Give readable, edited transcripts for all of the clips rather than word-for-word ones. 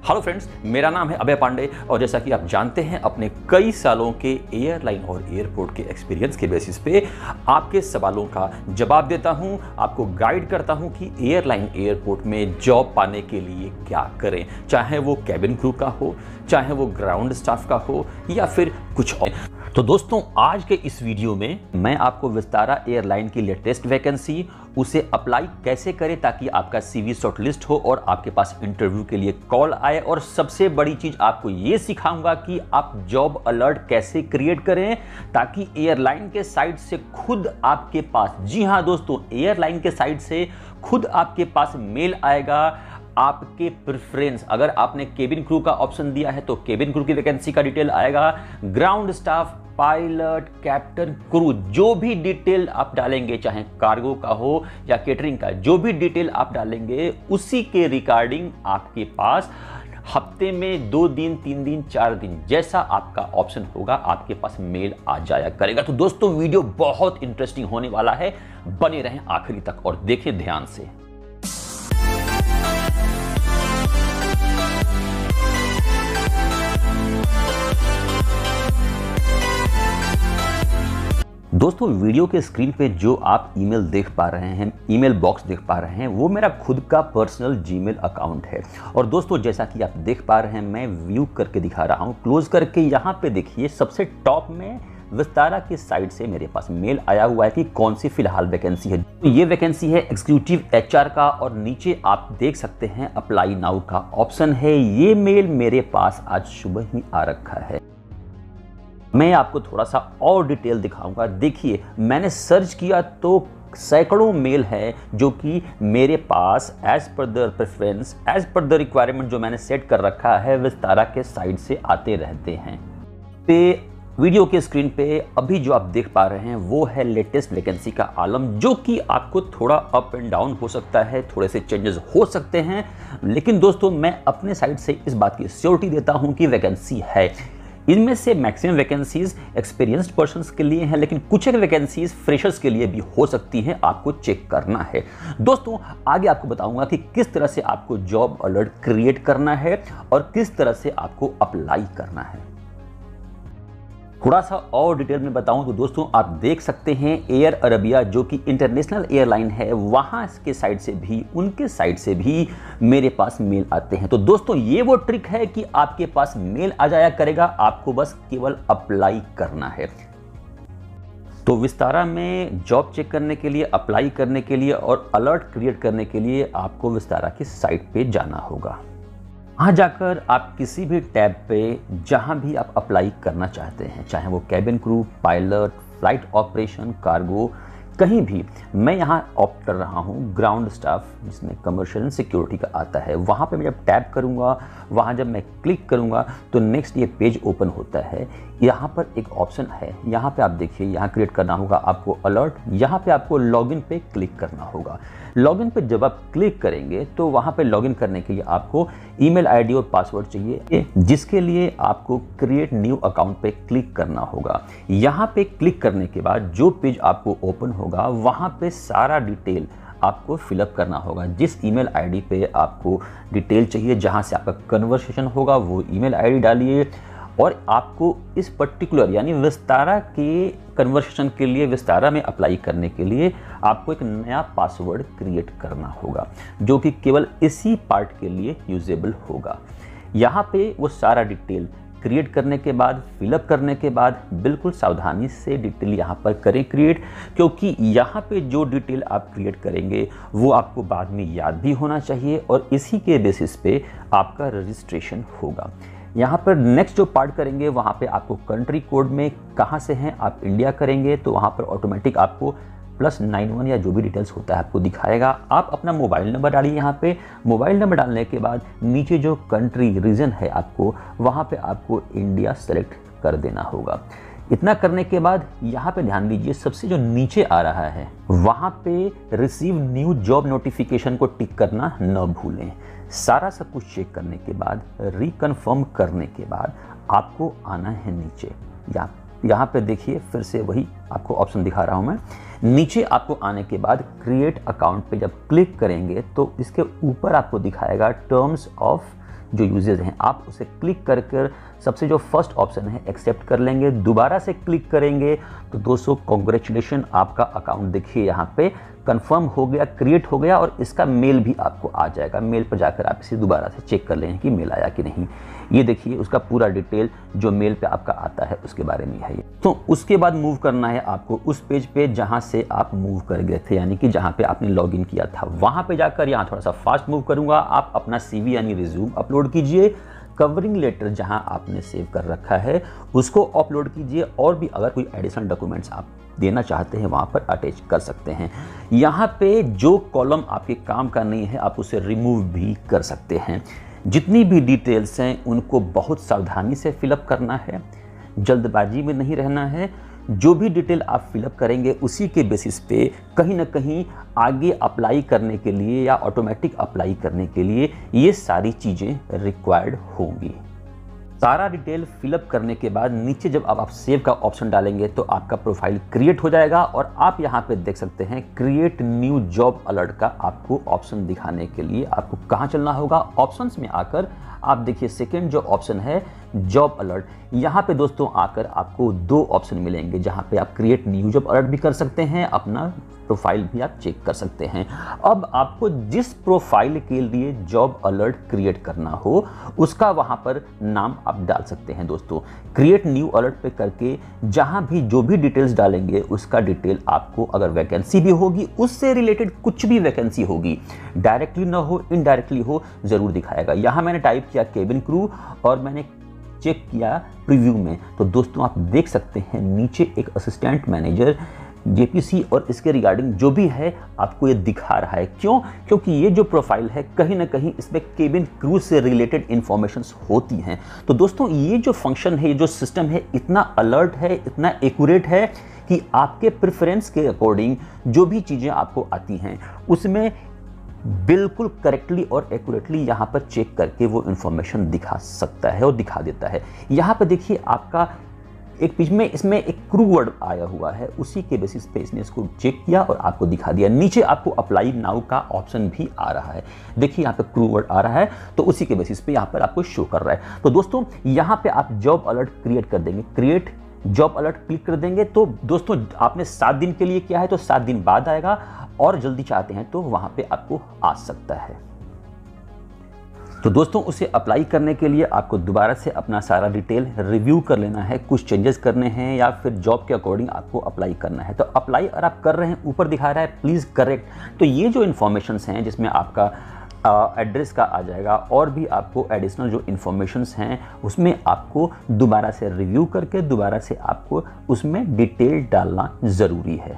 Hello friends, मेरा नाम है अभय पांडे और जैसा कि आप जानते हैं अपने कई सालों के एयरलाइन और एयरपोर्ट के एक्सपीरियंस के बेसिस पे आपके सवालों का जवाब देता हूं, आपको गाइड करता हूं कि एयरलाइन एयरपोर्ट में जॉब पाने के लिए क्या करें, चाहे वो कैबिन क्रू का हो, चाहे वो ग्राउंड स्टाफ का हो या फिर कुछ और। तो दोस्तों, आज के इस वीडियो में मैं आपको विस्तारा एयरलाइन की लेटेस्ट वैकेंसी, उसे अप्लाई कैसे करें ताकि आपका सीवी शॉर्टलिस्ट हो और आपके पास इंटरव्यू के लिए कॉल आए, और सबसे बड़ी चीज आपको ये सिखाऊंगा कि आप जॉब अलर्ट कैसे क्रिएट करें ताकि एयरलाइन के साइड से खुद आपके पास, जी हां दोस्तों, एयरलाइन के साइड से खुद आपके पास मेल आएगा आपके प्रेफरेंस। अगर आपने केबिन क्रू का ऑप्शन दिया है तो केबिन क्रू की वैकेंसी का डिटेल आएगा, ground staff, pilot, captain, crew, जो भी डिटेल आप डालेंगे, चाहे कार्गो का हो या केटरिंग का, जो भी डिटेल आप डालेंगे उसी के रिगार्डिंग आपके पास हफ्ते में 2 दिन, 3 दिन, 4 दिन, जैसा आपका ऑप्शन होगा आपके पास मेल आ जाया करेगा। तो दोस्तों, वीडियो बहुत इंटरेस्टिंग होने वाला है, बने रहें आखिरी तक और देखें ध्यान से। दोस्तों, वीडियो के स्क्रीन पे जो आप ईमेल देख पा रहे हैं, ईमेल बॉक्स देख पा रहे हैं, वो मेरा खुद का पर्सनल जीमेल अकाउंट है। और दोस्तों, जैसा कि आप देख पा रहे हैं, मैं व्यू करके दिखा रहा हूं, क्लोज करके। यहाँ पे देखिए सबसे टॉप में विस्तारा की साइड से मेरे पास मेल आया हुआ है कि कौन सी फिलहाल वैकेंसी है। तो ये वैकेंसी है एग्जीक्यूटिव एचआर का, और नीचे आप देख सकते हैं अप्लाई नाउ का ऑप्शन है। ये मेल मेरे पास आज सुबह ही आ रखा है। मैं आपको थोड़ा सा और डिटेल दिखाऊंगा। देखिए, मैंने सर्च किया तो सैकड़ों मेल है जो कि मेरे पास as per the preference, as per the requirement जो मैंने सेट कर रखा है, विस्तारा के साइड से आते रहते हैं। पे वीडियो के स्क्रीन पे अभी जो आप देख पा रहे हैं वो है लेटेस्ट वैकेंसी का आलम, जो कि आपको थोड़ा अप एंड डाउन हो सकता है, थोड़े से चेंजेस हो सकते हैं, लेकिन दोस्तों मैं अपने साइड से इस बात की श्योरिटी देता हूं कि वैकेंसी है। इनमें से मैक्सिमम वैकेंसीज एक्सपीरियंस्ड पर्सन्स के लिए हैं, लेकिन कुछ एक वैकेंसीज फ्रेशर्स के लिए भी हो सकती हैं, आपको चेक करना है। दोस्तों, आगे आपको बताऊंगा कि किस तरह से आपको जॉब अलर्ट क्रिएट करना है और किस तरह से आपको अप्लाई करना है। थोड़ा सा और डिटेल में बताऊं तो दोस्तों, आप देख सकते हैं एयर अरबिया जो कि इंटरनेशनल एयरलाइन है, वहां के साइड से भी, उनके साइड से भी मेरे पास मेल आते हैं। तो दोस्तों, ये वो ट्रिक है कि आपके पास मेल आ जाया करेगा, आपको बस केवल अप्लाई करना है। तो विस्तारा में जॉब चेक करने के लिए, अप्लाई करने के लिए और अलर्ट क्रिएट करने के लिए आपको विस्तारा की साइट पे जाना होगा। वहाँ जाकर आप किसी भी टैब पे जहाँ भी आप अप्लाई करना चाहते हैं, चाहे वो cabin crew, pilot, flight operation, cargo, कहीं भी, मैं यहाँ ऑप्ट कर रहा हूँ ग्राउंड स्टाफ, जिसमें कमर्शियल सिक्योरिटी का आता है। वहाँ पे मैं जब टैप करूँगा, वहाँ जब मैं क्लिक करूँगा तो नेक्स्ट ये पेज ओपन होता है। यहाँ पर एक ऑप्शन है, यहाँ पे आप देखिए, यहाँ क्रिएट करना होगा आपको अलर्ट। यहाँ पे आपको लॉगिन पे क्लिक करना होगा। लॉगिन पे जब आप क्लिक करेंगे तो वहाँ पे लॉगिन करने के लिए आपको ईमेल आईडी और पासवर्ड चाहिए, जिसके लिए आपको क्रिएट न्यू अकाउंट पे क्लिक करना होगा। यहाँ पे क्लिक करने के बाद जो पेज आपको ओपन होगा, वहाँ पे सारा डिटेल आपको फिलअप करना होगा। जिस ईमेल आईडी पे आपको डिटेल चाहिए, जहाँ से आपका कन्वर्सेशन होगा, वो ईमेल आईडी डालिए। और आपको इस पर्टिकुलर यानी विस्तारा के कन्वर्सेशन के लिए, विस्तारा में अप्लाई करने के लिए आपको एक नया पासवर्ड क्रिएट करना होगा, जो कि केवल इसी पार्ट के लिए यूजेबल होगा। यहाँ पे वो सारा डिटेल क्रिएट करने के बाद, फिलअप करने के बाद, बिल्कुल सावधानी से डिटेल यहाँ पर करें क्रिएट, क्योंकि यहाँ पे जो डिटेल आप क्रिएट करेंगे वो आपको बाद में याद भी होना चाहिए और इसी के बेसिस पे आपका रजिस्ट्रेशन होगा। यहाँ पर नेक्स्ट जो पार्ट करेंगे, वहाँ पे आपको कंट्री कोड में कहाँ से हैं, आप इंडिया करेंगे तो वहाँ पर ऑटोमेटिक आपको +91 या जो भी डिटेल्स होता है आपको दिखाएगा। आप अपना मोबाइल नंबर डालिए। यहाँ पे मोबाइल नंबर डालने के बाद नीचे जो कंट्री रीजन है आपको, वहाँ पे आपको इंडिया सेलेक्ट कर देना होगा। इतना करने के बाद यहाँ पे ध्यान दीजिए, सबसे जो नीचे आ रहा है वहाँ पे रिसीव न्यू जॉब नोटिफिकेशन को टिक करना न भूलें। सारा सब कुछ चेक करने के बाद, रिकन्फर्म करने के बाद आपको आना है नीचे। यहाँ पे देखिए, फिर से वही आपको ऑप्शन दिखा रहा हूँ मैं। नीचे आपको आने के बाद क्रिएट अकाउंट पे जब क्लिक करेंगे तो इसके ऊपर आपको दिखाएगा टर्म्स ऑफ जो यूजर्स हैं, आप उसे क्लिक कर कर सबसे जो फर्स्ट ऑप्शन है एक्सेप्ट कर लेंगे। दोबारा से क्लिक करेंगे तो दोस्तों कॉन्ग्रेचुलेशन, आपका अकाउंट देखिए यहाँ पे कंफर्म हो गया, क्रिएट हो गया और इसका मेल भी आपको आ जाएगा। मेल पर जाकर आप इसे दोबारा से चेक कर लें कि मेल आया कि नहीं। ये देखिए उसका पूरा डिटेल जो मेल पे आपका आता है उसके बारे में है ये। तो उसके बाद मूव करना है आपको उस पेज पे जहां से आप मूव कर गए थे, यानी कि जहां पे आपने लॉगिन किया था। वहां पे जाकर यहाँ थोड़ा सा फास्ट मूव करूंगा, आप अपना CV यानी रिज्यूम अपलोड कीजिए। कवरिंग लेटर जहां आपने सेव कर रखा है उसको अपलोड कीजिए, और भी अगर कोई एडिशनल डॉक्यूमेंट्स आप देना चाहते हैं वहां पर अटैच कर सकते हैं। यहाँ पे जो कॉलम आपके काम का नहीं है आप उसे रिमूव भी कर सकते हैं। जितनी भी डिटेल्स हैं उनको बहुत सावधानी से फिलअप करना है, जल्दबाजी में नहीं रहना है। जो भी डिटेल आप फिलअप करेंगे उसी के बेसिस पे कहीं ना कहीं आगे अप्लाई करने के लिए या ऑटोमेटिक अप्लाई करने के लिए ये सारी चीज़ें रिक्वायर्ड होंगी। सारा डिटेल फिलअप करने के बाद नीचे जब आप सेव का ऑप्शन डालेंगे तो आपका प्रोफाइल क्रिएट हो जाएगा, और आप यहाँ पे देख सकते हैं क्रिएट न्यू जॉब अलर्ट का आपको ऑप्शन दिखाने के लिए आपको कहाँ चलना होगा। ऑप्शंस में आकर आप देखिए सेकेंड जो ऑप्शन है जॉब अलर्ट, यहाँ पे दोस्तों आकर आपको 2 ऑप्शन मिलेंगे जहाँ पे आप क्रिएट न्यू जॉब अलर्ट भी कर सकते हैं, अपना प्रोफाइल भी आप चेक कर सकते हैं। अब आपको जिस प्रोफाइल के लिए जॉब अलर्ट क्रिएट करना हो उसका वहां पर नाम आप डाल सकते हैं दोस्तों। क्रिएट न्यू अलर्ट पे करके जहां भी जो भी डिटेल्स डालेंगे उसका डिटेल आपको, अगर वैकेंसी भी होगी उससे रिलेटेड कुछ भी वैकेंसी होगी, डायरेक्टली ना हो इनडायरेक्टली हो, जरूर दिखाएगा। यहां मैंने टाइप किया केबिन क्रू और मैंने चेक किया प्रीव्यू में, तो दोस्तों आप देख सकते हैं नीचे एक असिस्टेंट मैनेजर JPC और इसके रिगार्डिंग जो भी है आपको ये दिखा रहा है। क्यों? क्योंकि ये जो प्रोफाइल है कहीं ना कहीं इसमें केबिन क्रू से रिलेटेड इंफॉर्मेशंस होती हैं। तो दोस्तों ये जो फंक्शन है, ये जो सिस्टम है, इतना अलर्ट है, इतना एक्यूरेट है कि आपके प्रेफरेंस के अकॉर्डिंग जो भी चीज़ें आपको आती हैं उसमें बिल्कुल करेक्टली और एक्यूरेटली यहाँ पर चेक करके वो इंफॉर्मेशन दिखा सकता है और दिखा देता है। यहाँ पर देखिए आपका एक बीच में इसमें एक क्रू वर्ड आया हुआ है, उसी के बेसिस पे इसने इसको चेक किया और आपको दिखा दिया। नीचे आपको अप्लाई नाउ का ऑप्शन भी आ रहा है, देखिए यहाँ पे क्रू वर्ड आ रहा है तो उसी के बेसिस पे यहाँ पर आपको शो कर रहा है। तो दोस्तों यहाँ पे आप जॉब अलर्ट क्रिएट कर देंगे, क्रिएट जॉब अलर्ट क्लिक कर देंगे तो दोस्तों आपने 7 दिन के लिए किया है तो 7 दिन बाद आएगा, और जल्दी चाहते हैं तो वहां पे आपको आ सकता है। तो दोस्तों उसे अप्लाई करने के लिए आपको दोबारा से अपना सारा डिटेल रिव्यू कर लेना है, कुछ चेंजेस करने हैं या फिर जॉब के अकॉर्डिंग आपको अप्लाई करना है। तो अप्लाई अगर आप कर रहे हैं, ऊपर दिखा रहा है प्लीज़ करेक्ट, तो ये जो इन्फॉर्मेशंस हैं जिसमें आपका एड्रेस का आ जाएगा और भी आपको एडिशनल जो इन्फॉर्मेशंस हैं उसमें आपको दोबारा से रिव्यू करके दोबारा से आपको उसमें डिटेल डालना ज़रूरी है।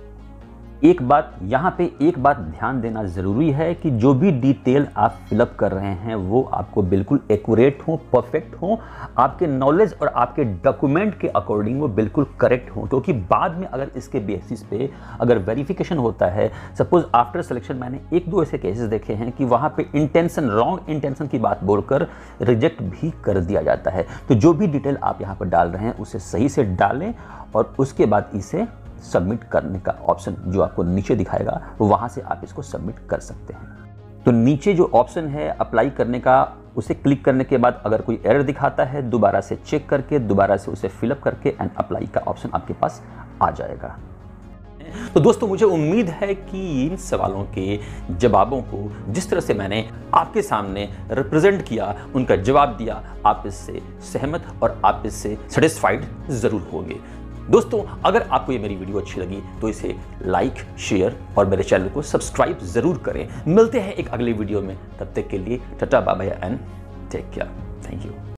एक बात यहाँ पे एक बात ध्यान देना ज़रूरी है कि जो भी डिटेल आप फिलअप कर रहे हैं वो आपको बिल्कुल एक्यूरेट हो, परफेक्ट हो, आपके नॉलेज और आपके डॉक्यूमेंट के अकॉर्डिंग वो बिल्कुल करेक्ट हो, क्योंकि बाद में अगर इसके बेसिस पे अगर वेरिफिकेशन होता है, सपोज आफ्टर सिलेक्शन मैंने 1-2 ऐसे केसेस देखे हैं कि वहाँ पे इंटेंशन, रॉन्ग इंटेंशन की बात बोलकर रिजेक्ट भी कर दिया जाता है। तो जो भी डिटेल आप यहाँ पर डाल रहे हैं उसे सही से डालें और उसके बाद इसे सबमिट करने का ऑप्शन जो आपको नीचे दिखाएगा वहां से आप इसको सबमिट कर सकते हैं। तो नीचे जो ऑप्शन है अप्लाई करने का, उसे क्लिक करने के बाद अगर कोई एरर दिखाता है दोबारा से चेक करके दोबारा से उसे फिलअप करके एंड अप्लाई का ऑप्शन आपके पास आ जाएगा। तो दोस्तों मुझे उम्मीद है कि इन सवालों के जवाबों को जिस तरह से मैंने आपके सामने रिप्रेजेंट किया, उनका जवाब दिया, आप इससे सहमत और आप इससे सेटिस्फाइड जरूर होंगे। दोस्तों अगर आपको ये मेरी वीडियो अच्छी लगी तो इसे लाइक, शेयर और मेरे चैनल को सब्सक्राइब जरूर करें। मिलते हैं एक अगले वीडियो में, तब तक के लिए tata bye bye and take care. Thank you.